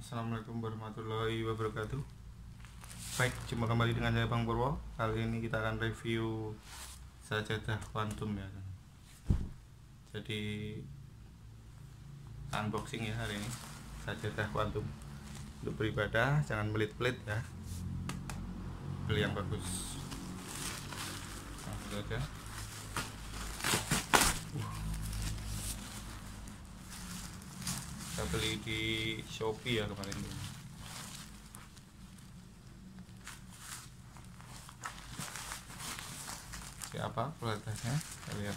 Assalamualaikum warahmatullahi wabarakatuh. Baik, jumpa kembali dengan saya Bang Purwo. Kali ini kita akan review sajadah kuantum ya. Jadi unboxing ya hari ini sajadah kuantum untuk beribadah, jangan pelit-pelit ya, beli yang bagus. Langsung aja. Kita beli di Shopee ya kemarin ini. Siapa kualitasnya? Kita lihat.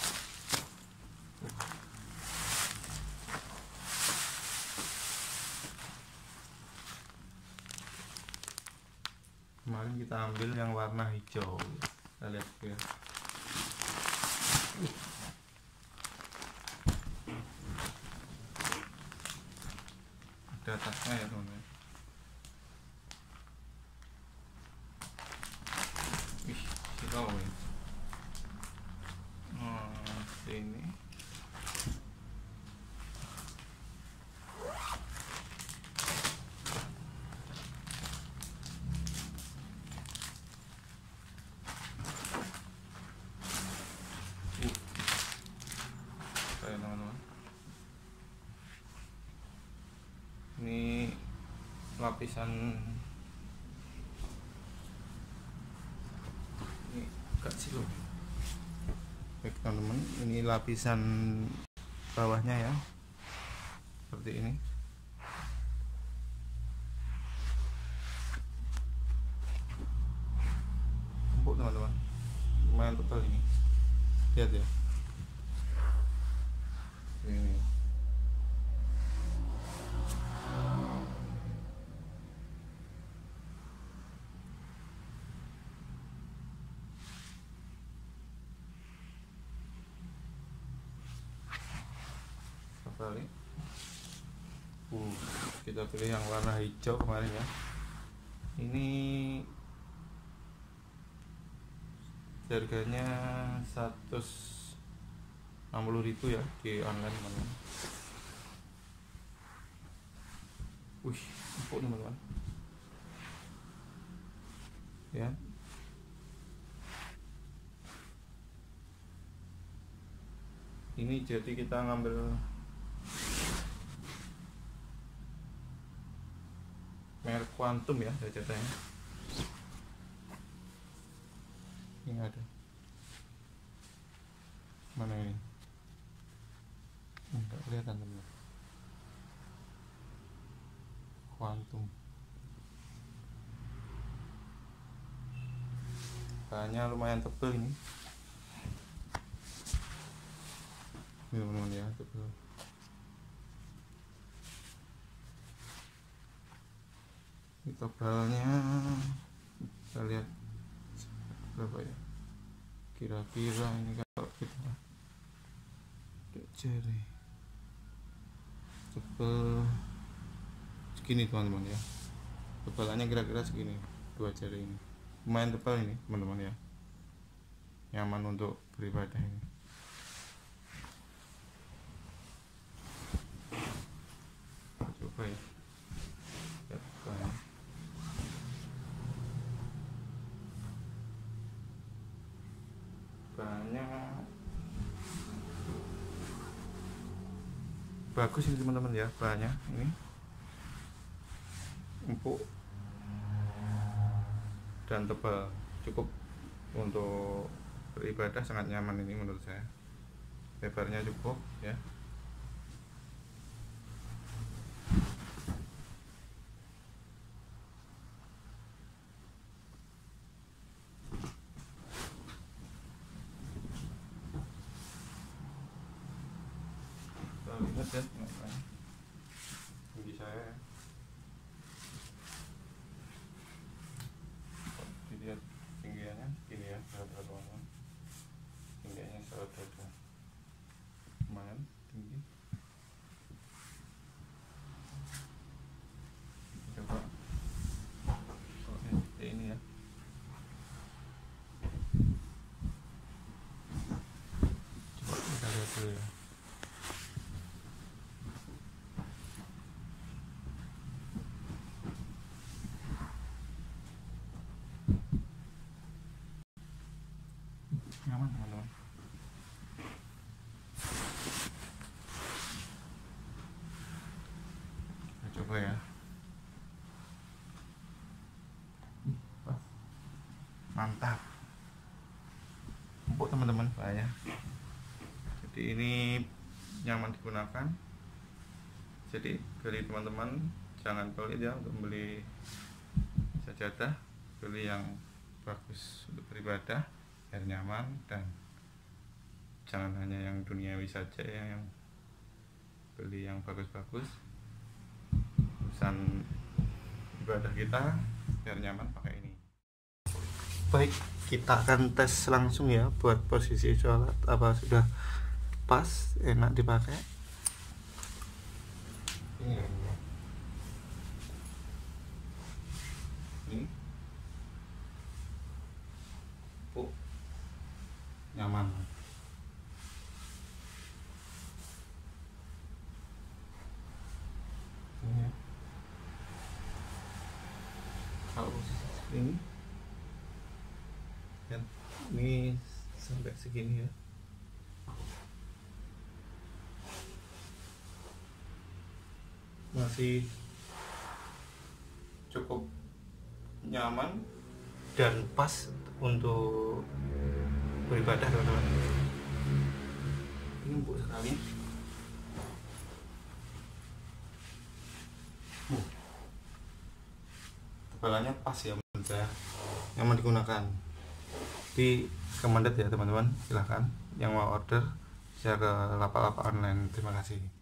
Kemarin kita ambil yang warna hijau. Kita lihat ya. Ada tasnya ya teman-teman. Wih, silau ya. Ini teman-teman, ini lapisan ini agak silau. Baik teman-teman, ini lapisan bawahnya ya, seperti ini. Empuk teman-teman, lumayan tebal ini, lihat ya. Ini kali kita pilih yang warna hijau kemarin ya. Ini harganya 160.000 ya di online teman-teman. Wih, empuk teman-teman ya. Ini jadi kita ngambil merek kuantum ya sajadahnya. Ini ada mana ini? Enggak kelihatan teman. Kuantum. Bahannya lumayan tebal ini. Ini teman-teman ya, tebal. Ini tebalnya kita lihat berapa ya, kira-kira ini kalau kita jari tebal segini teman-teman ya, tebalannya kira-kira segini, 2 jari ini. Lumayan tebal ini teman-teman ya, nyaman untuk beribadah ini. Coba ya, bahannya bagus ini teman-teman ya, bahannya ini empuk dan tebal, cukup untuk beribadah, sangat nyaman ini menurut saya. Lebarnya cukup ya. Lihat ya, tinggi saya, dilihat tinggiannya segini ya, teman-teman. Tinggiannya saudara, lumayan tinggi. Coba seperti ini ya. Coba kita lihat dulu ya. nyaman teman-teman. Kita coba ya. Mantap, empuk teman-teman bahaya. Jadi ini nyaman digunakan. Jadi beli teman-teman jangan pelit ya untuk beli sajadah, beli yang bagus untuk beribadah biar nyaman, dan jangan hanya yang duniawi saja ya, yang beli yang bagus-bagus. Urusan ibadah kita biar nyaman pakai ini. Baik, kita akan tes langsung ya buat posisi sholat apa sudah pas, enak dipakai. Ini ya. Ini nyaman. Ini ya. Kalau ini kan ini sampai segini ya. Masih cukup nyaman dan pas untuk beribadah teman-teman. Ini empuk sekali. Tebalannya pas ya menurut saya, nyaman digunakan. Di recommended ya teman-teman, silahkan yang mau order bisa ke lapak-lapak online. Terima kasih.